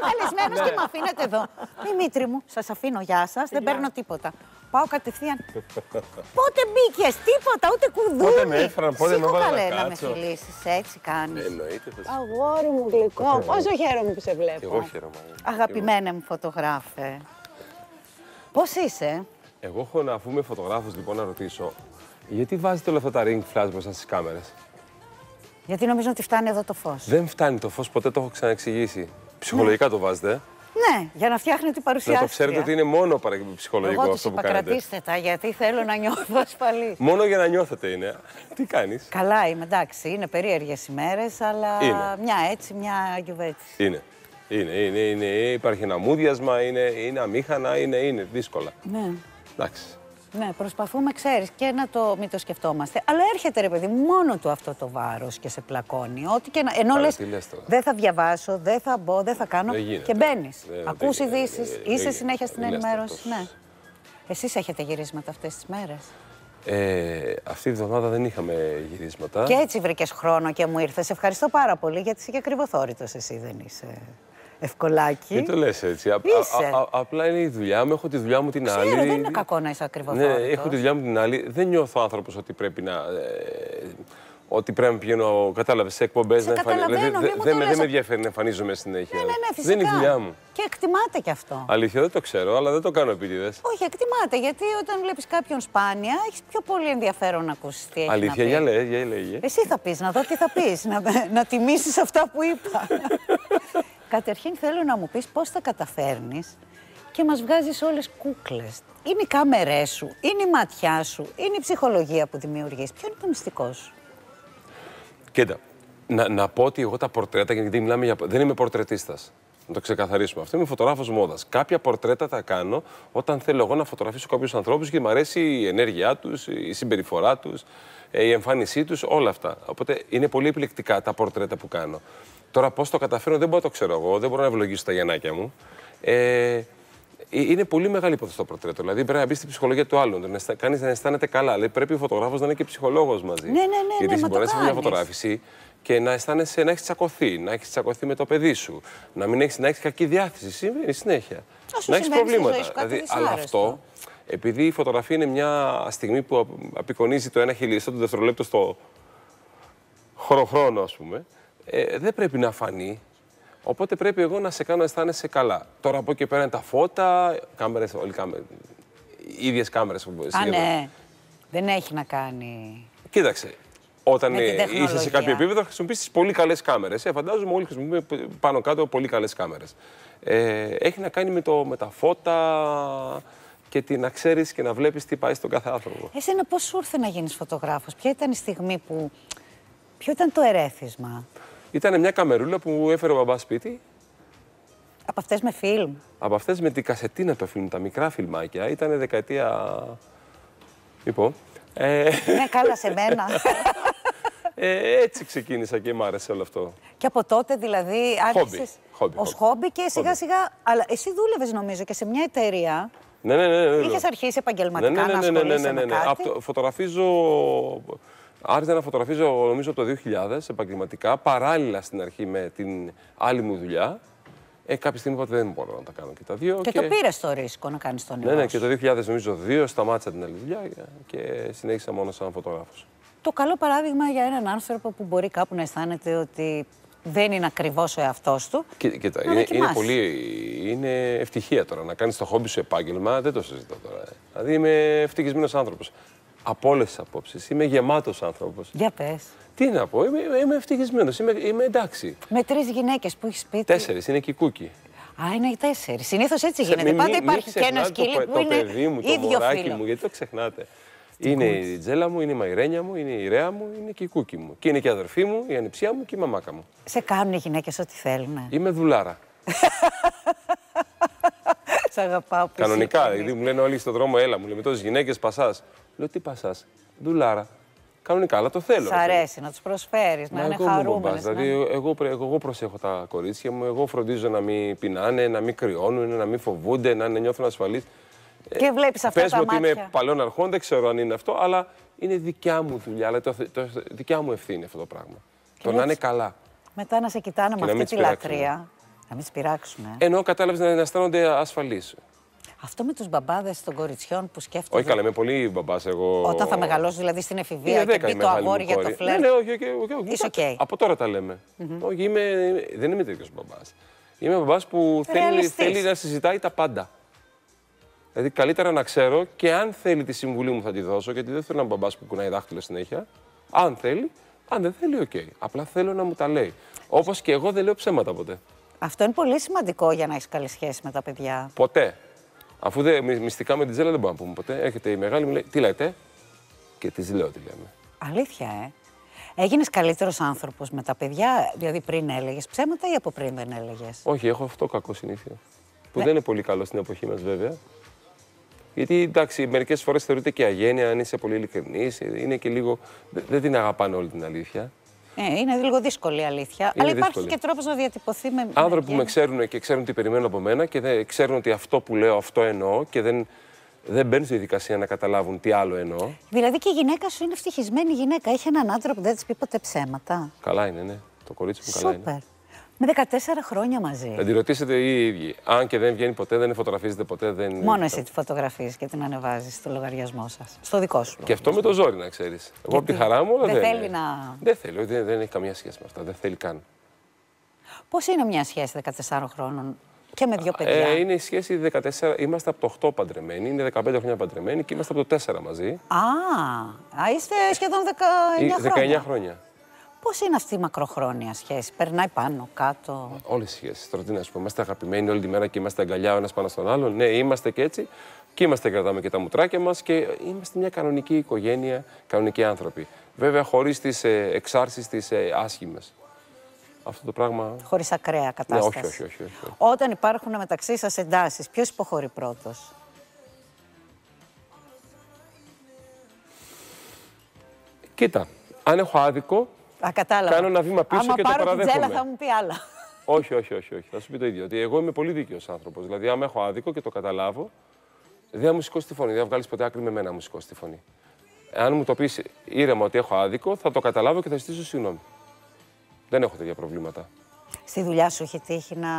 καλεσμένος και με αφήνετε εδώ. Δημήτρη μου, σας αφήνω, γεια σας, δεν παίρνω τίποτα. Πάω κατευθείαν. Πότε μπήκες, τίποτα, ούτε κουδούνι. Πότε με έφεραν, πότε με έβαλαν καλέ να να με κάτσω. φιλήσεις, έτσι κάνεις. Εννοείται. Αγόρι μου γλυκό, πόσο χαίρομαι που σε βλέπω. Και εγώ χαίρομαι. Αγαπημένε μου φωτογράφε. Πώς είσαι? Εγώ έχω, αφού είμαι φωτογράφος, λοιπόν, να ρωτήσω, γιατί βάζετε όλα αυτά τα ring flash μπροστά στις κάμερες? Γιατί νομίζω ότι φτάνει εδώ το φως. Δεν φτάνει το φως, ποτέ το έχω ξαναεξηγήσει. Ψυχολογικά το βάζετε. Ναι, για να φτιάχνει την παρουσιάστρια. Να το ξέρετε ότι είναι μόνο ψυχολογικό εγώ αυτό που είπα, κάνετε. κρατήστε τα, γιατί θέλω να νιώθω ασφαλή. Μόνο για να νιώθετε είναι. Τι κάνεις? Καλά είμαι, εντάξει, είναι περίεργες ημέρες, αλλά Είναι. μια έτσι, μια γιουβέτσι. Είναι. Υπάρχει ένα μούδιασμα, είναι αμήχανα, είναι δύσκολα. Ναι. Εντάξει. Ναι, προσπαθούμε, ξέρεις, και να μην το σκεφτόμαστε. Αλλά έρχεται, ρε παιδί μου, μόνο του αυτό το βάρος και σε πλακώνει. Ό,τι και να. Ενώ λες, δεν θα διαβάσω, δεν θα μπω, δεν θα κάνω. Και μπαίνεις. Ακούς ειδήσεις, είσαι συνέχεια στην ενημέρωση. Ναι. Εσείς έχετε γυρίσματα αυτές τις μέρες? Αυτή τη εβδομάδα δεν είχαμε γυρίσματα. Και έτσι βρήκες χρόνο και μου ήρθες. Ευχαριστώ πάρα πολύ, γιατί είσαι και ακριβοθόρητος εσύ, δεν είσαι ευκολάκι. Δεν το λες έτσι. Απλά είναι η δουλειά μου, έχω τη δουλειά μου την άλλη. Ξέρω, δεν είναι κακό να είσαι ακριβοθόρητος. Ναι, έχω τη δουλειά μου την άλλη. Δεν νιώθω άνθρωπος ότι πρέπει να. Ότι πρέπει να πηγαίνω, κατάλαβες, σε εκπομπές να εμφανίζομαι. Δεν με ενδιαφέρει να εμφανίζομαι συνέχεια. Ναι, φυσικά. Δεν είναι η δουλειά μου. Και εκτιμάται κι αυτό. Αλήθεια, δεν το ξέρω, αλλά δεν το κάνω επίτηδες. Όχι, εκτιμάται, γιατί όταν βλέπεις κάποιον σπάνια, έχεις πιο πολύ ενδιαφέρον να ακούσεις τι έχει να πει. Αλήθεια, για λέγε. Εσύ θα πεις, να δω τι θα πεις, να τιμήσεις αυτά που είπα. Καταρχήν θέλω να μου πεις πώς τα καταφέρνεις και μας βγάζεις όλες κούκλες. Είναι οι κάμερές σου, είναι η ματιά σου, είναι η ψυχολογία που δημιουργείς. Ποιο είναι το μυστικό σου? Κοίτα, να πω ότι εγώ τα πορτρέτα, γιατί μιλάμε για. Δεν είμαι πορτρετίστας. Να το ξεκαθαρίσουμε αυτό. Είμαι φωτογράφος μόδας. Κάποια πορτρέτα τα κάνω όταν θέλω εγώ να φωτογραφίσω κάποιους ανθρώπους και μου αρέσει η ενέργειά τους, η συμπεριφορά τους, η εμφάνισή τους, όλα αυτά. Οπότε είναι πολύ επιλεκτικά τα πορτρέτα που κάνω. Τώρα πώς το καταφέρω δεν μπορώ να το ξέρω εγώ, δεν μπορώ να ευλογήσω τα γεννάκια μου. Είναι πολύ μεγάλη υπόθεση το πορτρέτο. Δηλαδή πρέπει να μπει στην ψυχολογία του άλλου, να κάνεις να αισθάνεται καλά. Δηλαδή πρέπει ο φωτογράφος να είναι και ψυχολόγος μαζί. Ναι, γιατί μπορεί να είσαι μια φωτογράφηση και να αισθάνεσαι να έχεις τσακωθεί, να έχεις τσακωθεί με το παιδί σου, να έχεις κακή διάθεση. Συμβαίνει συνέχεια. Να έχεις προβλήματα. Δηλαδή, αλλά αυτό, επειδή η φωτογραφία είναι μια στιγμή που απεικονίζει το ένα χιλιοστό του δευτερολέπτου στο χρόνο, ας πούμε, δεν πρέπει να φανεί. Οπότε πρέπει εγώ να σε κάνω να αισθάνεσαι καλά. Τώρα από εκεί πέρα είναι τα φώτα, κάμερες, οι ίδιες κάμερες. Ναι, δεν έχει να κάνει. Κοίταξε, όταν είσαι σε κάποιο επίπεδο θα χρησιμοποιήσεις πολύ καλές κάμερες. Φαντάζομαι όλοι χρησιμοποιούμε πάνω κάτω πολύ καλές κάμερες. Έχει να κάνει με τα φώτα και να ξέρεις και να βλέπεις τι πάει στον κάθε άνθρωπο. Εσένα πώς σου ήρθε να γίνεις φωτογράφος? Ποια ήταν η στιγμή που. Ποιο ήταν το ερέθισμα? Ήταν μια καμερούλα που μου έφερε ο μπαμπάς σπίτι. Από αυτές με φιλμ? Από αυτές με την κασετίνα το φιλμ, τα μικρά φιλμάκια. Ήταν δεκαετία. Λοιπόν. Ναι, καλά σε μένα. Έτσι ξεκίνησα και μ' άρεσε όλο αυτό. Και από τότε δηλαδή άρχισες ως χόμπι και σιγά σιγά. Αλλά εσύ δούλευες νομίζω και σε μια εταιρεία. Ναι. Είχες αρχίσει επαγγελματικά να ασχολείσαι με κάτι? Άρχισα να φωτογραφίζω νομίζω από το 2000 επαγγελματικά, παράλληλα στην αρχή με την άλλη μου δουλειά. Κάποια στιγμή είπα ότι δεν μπορώ να τα κάνω και τα δύο. Και το πήρες το ρίσκο να κάνεις τον όνειρο. Ναι, και το 2002 σταμάτησα την άλλη δουλειά και συνέχισα μόνο σαν φωτογράφος. Το καλό παράδειγμα για έναν άνθρωπο που μπορεί κάπου να αισθάνεται ότι δεν είναι ακριβώς ο εαυτός του. Κοίτα, είναι ευτυχία τώρα να κάνεις το χόμπι σου επάγγελμα, δεν το συζητώ τώρα. Δηλαδή είμαι ευτυχισμένος άνθρωπος. Από όλες τις απόψεις. Είμαι γεμάτος άνθρωπος. Για πες. Τι να πω, είμαι ευτυχισμένος, είμαι εντάξει. Με 3 γυναίκες που έχεις σπίτι. 4, είναι και οι κούκι. Α, είναι 4. Συνήθως έτσι γίνεται. Πάντα υπάρχει και ένα σκύλι που είναι παιδί μου, το μωράκι μου, γιατί το ξεχνάτε. Είναι η Τζέλα μου, είναι η Μαϊρένια μου, είναι η Ρέα μου, είναι και η Κούκι μου. Και είναι και η αδερφή μου, η ανιψιά μου και η μαμάκα μου. Σε κάνουν οι γυναίκες ό,τι θέλουν. Είμαι δουλάρα. Σ' αγαπάω. Κανονικά, γιατί μου λένε όλοι στον δρόμο, έλα μου, λέμε τόσες γυναίκες πασάς. Λέω τι πασάς, δουλάρα. Κανονικά, αλλά το θέλω. Σ' αρέσει να τους προσφέρεις, να είναι χαρούμενες. Δηλαδή, εγώ προσέχω τα κορίτσια μου, εγώ φροντίζω να μην πεινάνε, να μην κρυώνουν, να μην φοβούνται, να νιώθουν ασφαλείς. Και βλέπεις αυτά τα μάτια. Πες μου ότι είμαι παλαιών αρχών, δεν ξέρω αν είναι αυτό, αλλά είναι δικιά μου δουλειά, αλλά δικιά μου ευθύνη αυτό το πράγμα. Το να είναι καλά. Μετά να σε κοιτάνε με αυτή τη λατρεία. Θα μην σπειράξουν. Ενώ κατάλαβες να αισθάνονται ασφαλείς. Αυτό με τους μπαμπάδες των κοριτσιών που σκέφτονται. Όχι, καλά, είμαι πολύ μπαμπάς εγώ. Όταν θα μεγαλώσει, δηλαδή στην εφηβεία και μπει το αγόρι για το φλερτ. Ναι, όχι. Είσαι okay. Από τώρα τα λέμε. Όχι, δεν είμαι τέτοιος μπαμπάς. Είμαι μπαμπάς που θέλει να συζητάει τα πάντα. Δηλαδή, καλύτερα να ξέρω και αν θέλει τη συμβουλή μου θα τη δώσω, γιατί δεν θέλω έναν μπαμπάς που κουνάει δάχτυλο συνέχεια. Αν θέλει, αν δεν θέλει, οκ. Απλά θέλω να μου τα λέει. Όπως και εγώ δεν λέω ψέματα ποτέ. Αυτό είναι πολύ σημαντικό για να έχεις καλή σχέση με τα παιδιά. Ποτέ. Αφού μυστικά με την Τζέλα δεν μπορούμε να πούμε ποτέ. Έρχεται η μεγάλη, μου λέει τι λέτε, και της λέω τι λέμε. Αλήθεια, Έγινες καλύτερος άνθρωπος με τα παιδιά, δηλαδή πριν έλεγες ψέματα ή από πριν δεν έλεγες? Όχι, έχω αυτό κακό συνήθεια. Που δεν είναι πολύ καλό στην εποχή μας, βέβαια. Γιατί εντάξει, μερικές φορές θεωρείται και αγένεια, αν είσαι πολύ ειλικρινής. Είναι και λίγο. Δεν την αγαπάνε όλη την αλήθεια. Είναι λίγο δύσκολη η αλήθεια. Αλλά υπάρχει και τρόπος να διατυπωθεί με. Άνθρωποι που με ξέρουν και ξέρουν τι περιμένουν από μένα και ξέρουν ότι αυτό που λέω, αυτό εννοώ και δεν μπαίνουν στη διαδικασία να καταλάβουν τι άλλο εννοώ. Δηλαδή και η γυναίκα σου είναι ευτυχισμένη γυναίκα. Έχει έναν άντρα που δεν της πει ποτέ ψέματα. Καλά είναι, ναι. Το κορίτσι μου καλά είναι. Με 14 χρόνια μαζί. Θα τη ρωτήσετε οι ίδιοι. Αν και δεν βγαίνει ποτέ, δεν φωτογραφίζετε ποτέ. Μόνο εσύ τη φωτογραφίζεις και την ανεβάζεις στο λογαριασμό σας. Στο δικό σου. Και αυτό με το ζόρι, να ξέρεις. Εγώ από τη χαρά μου, δεν θέλει να. Δεν θέλει, δεν έχει καμία σχέση με αυτά. Δεν θέλει καν. Πώς είναι μια σχέση 14 χρόνων και με δύο παιδιά? Είναι η σχέση 14. Είμαστε από το 8 παντρεμένοι, είναι 15 χρόνια παντρεμένοι και είμαστε από το 4 μαζί. Είστε σχεδόν 19 χρόνια. 19 χρόνια. Πώς είναι αυτή η μακροχρόνια σχέση, περνάει πάνω, κάτω? Όλες οι σχέσεις. Τώρα τι να σου πω, είμαστε αγαπημένοι όλη τη μέρα και είμαστε αγκαλιά ο ένας πάνω στον άλλον. Ναι, είμαστε και έτσι. Και είμαστε, κρατάμε και τα μουτράκια μας και είμαστε μια κανονική οικογένεια, κανονικοί άνθρωποι. Βέβαια, χωρίς τις εξάρσεις, τις άσχημες. Αυτό το πράγμα. Χωρίς ακραία κατάσταση. Ναι, όχι. Όταν υπάρχουν μεταξύ σας εντάσεις, ποιος υποχωρεί πρώτος? Κοίτα, αν έχω άδικο. Κατάλαβα. Κάνω ένα βήμα πίσω και το παραδέχομαι. Αν πάρω την Τζέλα θα μου πει άλλα. Όχι. Θα σου πει το ίδιο. Ότι εγώ είμαι πολύ δίκαιος άνθρωπος. Δηλαδή, άμα έχω άδικο και το καταλάβω, δεν θα μου σηκώσει τη φωνή. Δεν θα βγάλεις ποτέ άκρη με μένα να μου σηκώσει τη φωνή. Αν μου το πεις ήρεμα ότι έχω άδικο, θα το καταλάβω και θα ζητήσω συγγνώμη. Δεν έχω τέτοια προβλήματα. Στη δουλειά σου έχει τύχει να.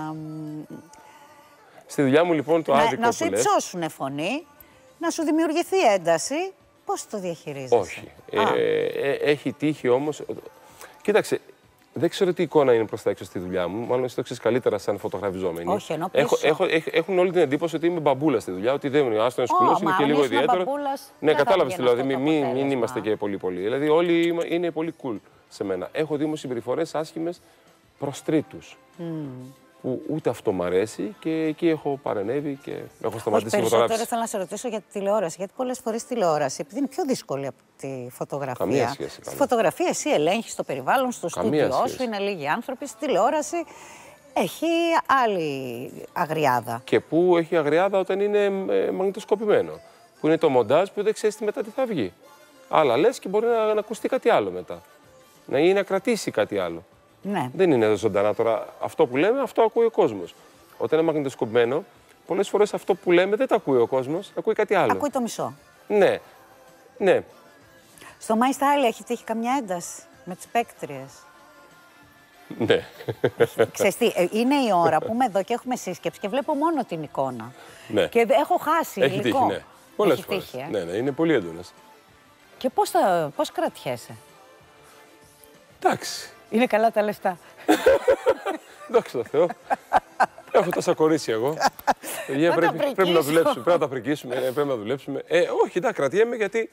Στη δουλειά μου λοιπόν το άδικο. Να σου υψώσουνε φωνή, να σου δημιουργηθεί ένταση. Πώς το διαχειρίζεσαι? Όχι. Έχει τύχει όμως. Κοίταξε, δεν ξέρω τι εικόνα είναι προς τα έξω στη δουλειά μου. Μάλλον εσύ το ξέρεις καλύτερα σαν φωτογραφιζόμενη. Όχι, ενώ πίσω. Έχουν όλη την εντύπωση ότι είμαι μπαμπούλα στη δουλειά, ότι δεν είναι άστον σκουλός, είναι και λίγο ιδιαίτερο. Ναι, κατάλαβες δηλαδή. Μην είμαστε και πολύ. Δηλαδή, όλοι είναι πολύ cool σε μένα. Έχω δει όμως συμπεριφορές άσχημες προς τρίτους. Που ούτε αυτό μ' αρέσει και εκεί έχω παρενέβη και έχω σταματήσει τη φωτογράφηση. Τώρα θέλω να σε ρωτήσω για τη τηλεόραση. Γιατί πολλές φορές η τηλεόραση, επειδή είναι πιο δύσκολη από τη φωτογραφία. Καμία σχέση. Στη φωτογραφία εσύ ελέγχεις το περιβαλλον, στο στούντιό σου, είναι λίγοι άνθρωποι. Στη τηλεόραση έχει άλλη αγριάδα. Και πού έχει αγριάδα όταν είναι μαγνητοσκοπημένο. Που είναι το μοντάζ που δεν ξέρεις μετά τι θα βγει. Άλλα λες και μπορεί να ακουστεί κάτι άλλο μετά. Να κρατήσει κάτι άλλο. Ναι. Δεν είναι ζωντανά τώρα. Αυτό που λέμε, αυτό ακούει ο κόσμος. Όταν είναι μαγνητοσκοπημένο, πολλές φορές αυτό που λέμε δεν το ακούει ο κόσμος, ακούει κάτι άλλο. Ακούει το μισό. Ναι. Στο My Style έχει τύχει καμιά ένταση με τις παίκτριες? Ναι. Ξέρεις τι, είναι η ώρα που είμαι εδώ και έχουμε σύσκεψη και βλέπω μόνο την εικόνα. Ναι. Και έχω χάσει έχει υλικό. Τύχει, ναι. Πολλές φορές. Τύχει, Ναι, είναι πολύ έντονες. Και πώς κρατιέσαι? Εντάξει. Είναι καλά τα λεφτά. Δόξα τω Θεώ. Έχω τόσα κορίτσια εγώ. Πρέπει να δουλέψουμε. Πρέπει να τα πρικίσουμε. Πρέπει να δουλέψουμε. Όχι, τα κρατιέμαι γιατί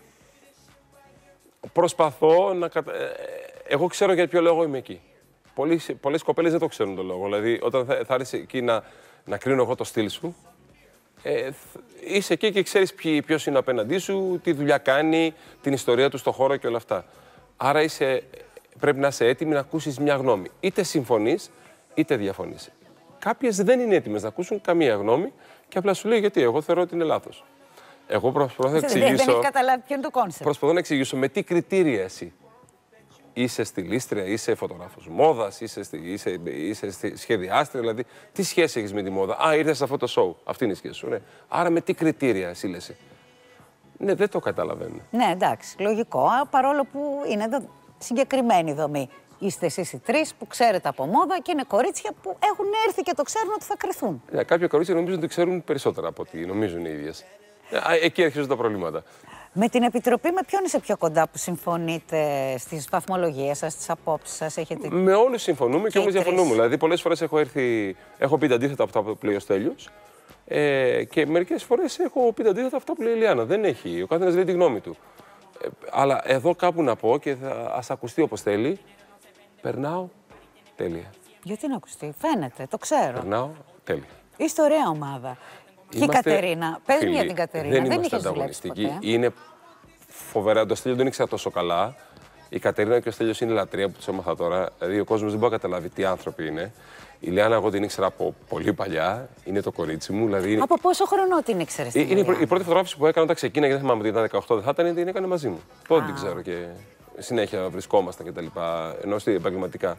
προσπαθώ να. Εγώ ξέρω για ποιο λόγο είμαι εκεί. Πολλές κοπέλες δεν το ξέρουν τον λόγο. Δηλαδή, όταν θα έρθει εκεί να κρίνω εγώ το στυλ σου, είσαι εκεί και ξέρεις ποιος είναι απέναντί σου, τι δουλειά κάνει, την ιστορία του στο χώρο και όλα αυτά. Άρα πρέπει να είσαι έτοιμη να ακούσεις μια γνώμη. Είτε συμφωνείς, είτε διαφωνείς. Κάποιες δεν είναι έτοιμες να ακούσουν καμία γνώμη και απλά σου λέει γιατί εγώ θεωρώ ότι είναι λάθος. Εγώ προσπαθώ να εξηγήσω. Δεν έχει καταλάβει ποιο είναι το κόνσεπτ. Προσπαθώ να εξηγήσω με τι κριτήρια εσύ. Είσαι στιλίστρια, είσαι φωτογράφος μόδας, είσαι σχεδιάστρια, δηλαδή τι σχέση έχεις με τη μόδα? Ήρθες σε αυτό το show. Αυτή είναι η σχέση σου. Ναι. Άρα με τι κριτήρια εσύ λες? Ναι, δεν το καταλαβαίνω. Ναι, εντάξει, λογικό. Παρόλο που είναι συγκεκριμένη δομή. Είστε εσείς οι τρεις που ξέρετε από μόδα και είναι κορίτσια που έχουν έρθει και το ξέρουν ότι θα κρυθούν. Κάποια κορίτσια νομίζουν ότι ξέρουν περισσότερα από ό,τι νομίζουν οι ίδιες. Εκεί αρχίζουν τα προβλήματα. Με την Επιτροπή, με ποιον είσαι πιο κοντά που συμφωνείτε στις βαθμολογίες σας, στις απόψεις σας, έχετε... Με όλους συμφωνούμε και όμως διαφωνούμε. Δηλαδή, πολλές φορές έχω πει τα αντίθετα από αυτά που λέει ο Στέλιος και μερικές φορές έχω πει τα αντίθετα από αυτά που λέει η Ηλιάνα. Δεν έχει. Ο καθένας λέει τη γνώμη του. Αλλά εδώ κάπου να πω και ας ακουστεί όπως θέλει. Περνάω τέλεια. Γιατί να ακουστεί, φαίνεται, το ξέρω. Περνάω τέλεια. Είστε ωραία ομάδα. Και η Κατερίνα, πες μου για την Κατερίνα, δεν είχες δουλέψει ποτέ. Είναι φοβερά, το Στέλιο δεν ήξερα τόσο καλά. Η Κατερίνα και ο Στέλιος είναι λατρεία που τους έμαθα τώρα. Δηλαδή ο κόσμος δεν μπορεί να καταλάβει τι άνθρωποι είναι. Η Λιάννα εγώ την ήξερα από πολύ παλιά, είναι το κορίτσι μου. Δηλαδή... Από πόσο χρονό την ήξερες? Είναι η πρώτη φωτογράφηση που έκανα όταν ξεκίναγε, δεν θυμάμαι ότι ήταν 18, δεν θα ήταν, την έκανε μαζί μου. Τότε την ξέρω και συνέχεια βρισκόμασταν κτλ. Ενώ επαγγελματικά.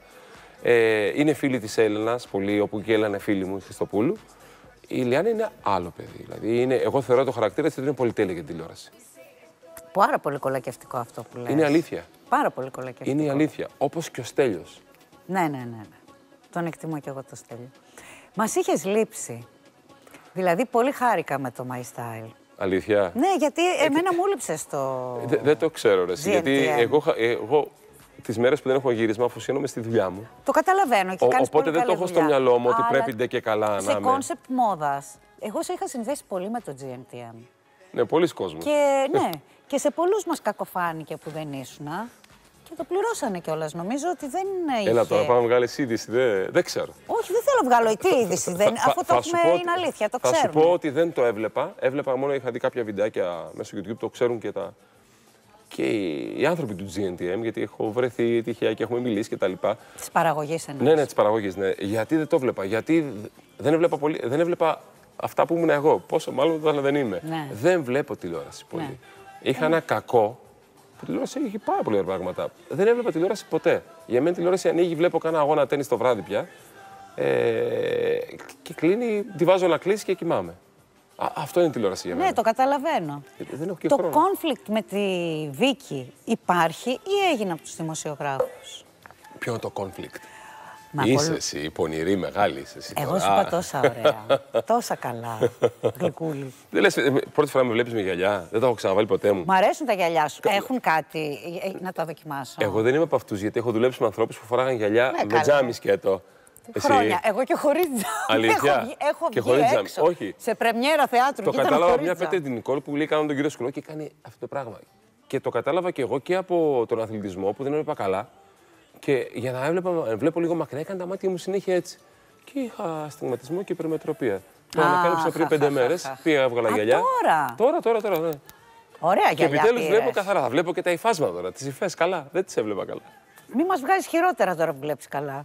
Είναι φίλη της Έλενας, πολύ, όπου και η Έλενα είναι φίλη μου, η Χριστοπούλου. Η Ηλιάνα είναι άλλο παιδί. Δηλαδή εγώ θεωρώ το χαρακτήρα της ότι είναι πολυτέλεια για την τηλεόραση. Πάρα πολύ κολακευτικό αυτό που λες. Είναι αλήθεια. Πάρα πολύ κολακευτικό. Είναι η αλήθεια. Όπως και ο Στέλιος. Ναι. Τον εκτιμώ κι εγώ το Στέλιο. Μας είχες λείψει. Δηλαδή, πολύ χάρηκα με το My Style. Αλήθεια. Ναι, γιατί εμένα μου λείψες το. Δεν το ξέρω, ρε. Γιατί εγώ τις μέρες που δεν έχω γύρισμα αφοσιώνομαι στη δουλειά μου. Το καταλαβαίνω και κάνεις οπότε πολύ δεν το έχω στο μυαλό μου ότι πρέπει ντε και καλά να είμαι. Σε κόνσεπτ μόδας. Εγώ σε είχα συνδέσει πολύ με το GNTM. Ναι, πολλοί κόσμος. Και ναι, και σε πολλούς μας κακοφάνηκε που δεν ήσουνα. Και το πληρώσανε κιόλας. Νομίζω ότι δεν είχε. Έλα τώρα, πάμε να βγάλεις είδηση. Δεν ξέρω. Όχι, δεν θέλω να βγάλω τι είδηση. Αφού το έχουμε, είναι αλήθεια, το ξέρουμε. Θα σου πω ότι δεν το έβλεπα. Έβλεπα μόνο, είχα δει κάποια βιντεάκια μέσω YouTube, το ξέρουν και οι άνθρωποι του GNTM, γιατί έχω βρεθεί τυχαία και έχουμε μιλήσει κτλ. Της παραγωγής εννοείς. Ναι, της παραγωγής, ναι. Γιατί δεν το έβλεπα? Γιατί δεν έβλεπα αυτά που ήμουν εγώ. Πόσο μάλλον δεν είμαι. Ναι. Δεν βλέπω τηλεόραση πολύ. Ναι. Είχα ένα κακό. Η τηλεόραση έχει πάρα πολλά πράγματα. Δεν έβλεπα τηλεόραση ποτέ. Για μένα τηλεόραση ανοίγει, βλέπω κάνα αγώνα τένις το βράδυ πια. Και κλείνει, τη βάζω να κλείσει και κοιμάμαι. Αυτό είναι τηλεόραση για μένα. Ναι, το καταλαβαίνω. Δεν έχω και το χρόνο. conflict με τη Βίκη υπάρχει ή έγινε από τους δημοσιογράφους? Ποιο είναι το conflict? Είσαι εσύ, πονηρή, μεγάλη είσαι εσύ. Εγώ σου είπα τόσα ωραία, τόσα καλά, γλυκούλη. Δεν λες, πρώτη φορά με βλέπεις με γυαλιά, δεν τα έχω ξαναβάλει ποτέ μου. Μ' αρέσουν τα γυαλιά σου, έχουν κάτι να τα δοκιμάσω? Εγώ δεν είμαι από αυτούς, γιατί έχω δουλέψει με ανθρώπους που φοράγαν γυαλιά με τζάμι σκέτο. Χρόνια, εγώ και χωρίς τζάμι. Αλήθεια. Έχω και βγει έξω, όχι. Σε πρεμιέρα θεάτρου. Το κατάλαβα μια Πέτρη την Νικόλ που λέει κάνουν τον κύριο Σκουλό και κάνει αυτό το πράγμα. Και το κατάλαβα και εγώ και από τον αθλητισμό που δεν έβλεπα καλά. Και για να βλέπω λίγο μακριά, έκανε τα μάτια μου συνέχεια έτσι. Και είχα αστιγματισμό και υπερμετροπία. Το ανακάλυψα πριν 5 μέρες. Πήγα, έβγαλα γυαλιά. Τώρα, ναι. Ωραία γυαλιά. Και επιτέλους βλέπω καθαρά. Θα βλέπω και τα υφάσματα τώρα. Τις υφές καλά. Δεν τις έβλεπα καλά. Μη μας βγάζεις χειρότερα τώρα που βλέπεις καλά.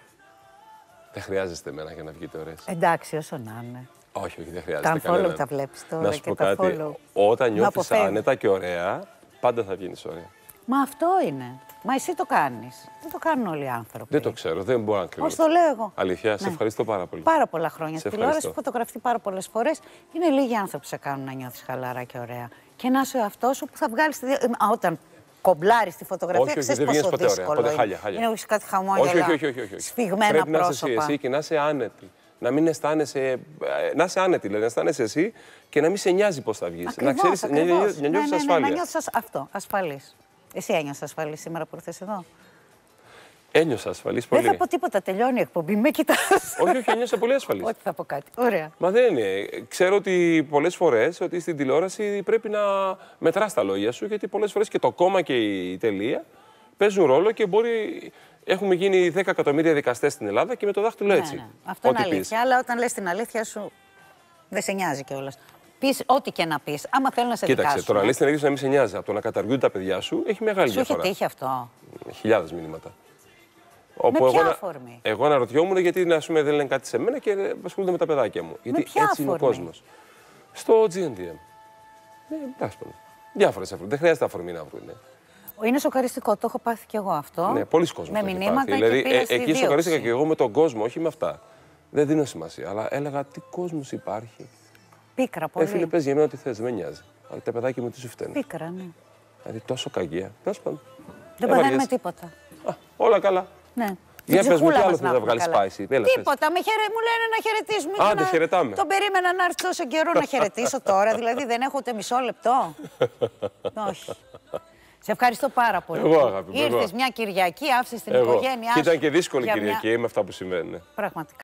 Δεν χρειάζεστε εμένα για να βγείτε ωραίες. Εντάξει, όσο να είναι. Όχι, δεν χρειάζεται. Τα unfollow τα βλέπεις τώρα. Να σου πω κάτι. Όταν νιώθεις άνετα και ωραία, πάντα θα βγαίνεις ωραία. Μα αυτό είναι. Μα εσύ το κάνεις. Δεν το κάνουν όλοι οι άνθρωποι. Δεν το ξέρω, δεν μπορώ να κρίνω. Πώς το λέω εγώ. Αλήθεια, σε ευχαριστώ πάρα πολύ. Πάρα πολλά χρόνια. Στη τηλεόραση που φωτογραφεί πάρα πολλές φορές, είναι λίγοι άνθρωποι που σε κάνουν να νιώθεις χαλαρά και ωραία. Και να είσαι ο εαυτός σου που θα βγάλεις. Όταν κομπλάρεις τη φωτογραφία, ξέρεις πόσο δύσκολο είναι. Χάλια. Είναι να έχεις κάτι χαμόγελα, σφιγμένα πρέπει πρόσωπα. Να είσαι εσύ και να είσαι άνετη. Να μην αισθάνεσαι. Να είσαι άνετη, δηλαδή, να αισθάνεσαι εσύ και να μην σε νοιάζει πώς θα βγεις. Να ξέρεις, να νιώθεις ασφάλεια. Να νιώθεις αυτό, ασφαλής. Εσύ ένιωσες ασφαλής σήμερα που ήρθες εδώ? Ένιωσα ασφαλής πολύ. Δεν θα πω τίποτα, τελειώνει η εκπομπή. Με κοιτάς. Όχι, ένιωσα πολύ ασφαλής. Όχι, θα πω κάτι. Ωραία. Μα δεν είναι. Ξέρω ότι πολλές φορές ότι στην τηλεόραση πρέπει να μετράς τα λόγια σου, γιατί πολλές φορές και το κόμμα και η τελεία παίζουν ρόλο και μπορεί. Έχουμε γίνει 10 εκατομμύρια δικαστές στην Ελλάδα και με το δάχτυλο έτσι. Ναι. Αυτό είναι αλήθεια. Αλλά όταν λες την αλήθεια σου, δεν σε νοιάζει κιόλας. Πεις ό,τι και να πεις. Άμα θέλω να σε δικάσουν. Κοίταξε, τώρα λες την αλήθεια να μην σε νοιάζει. Από το να καταργούνται τα παιδιά σου έχει μεγάλη διαφορά. Σου έχει τύχει αυτό? Χιλιάδες μηνύματα. Με ποια αφορμή? Εγώ αναρωτιόμουν γιατί δεν λένε κάτι σε μένα και ασχολούνται με τα παιδάκια μου. Γιατί έτσι είναι ο κόσμος. Στο GNTM. Εντάξει, διάφορες αφορμές. Δεν χρειάζεται αφορμή να βρουν. Είναι σοκαριστικό, το έχω πάθει κι εγώ αυτό. Ναι, πολλοί κόσμος. Με μηνύματα. Δηλαδή, εκεί σοκαρίστηκα και εγώ με τον κόσμο, όχι με αυτά. Δεν δίνω σημασία. Αλλά έλεγα τι κόσμος υπάρχει. Πίκρα πολύ. Φίλε, πες για μένα ό,τι θες, δεν με νοιάζει. Αλλά τα παιδάκια μου τι σου φταίνουν. Πίκρα, ναι. Δηλαδή τόσο κακία. Τέλος πάντων. Δεν πατάνε με τίποτα. Όλα καλά. Ναι. Για πες μου, τι άλλο θες να βγάλεις spicy. Τίποτα, μου λένε να χαιρετήσουμε. Άντε, χαιρετάμε. Τον περίμενα να έρθει τόσο καιρό να χαιρετήσω τώρα, δηλαδή δεν έχω ούτε μισό λεπτό. Όχι. Σε ευχαριστώ πάρα πολύ. Εγώ, αγάπη μου. Ήρθες μια Κυριακή, άφησες την οικογένειά σου. Και ήταν και δύσκολη Κυριακή με αυτά που συμβαίνουν. Πραγματικά.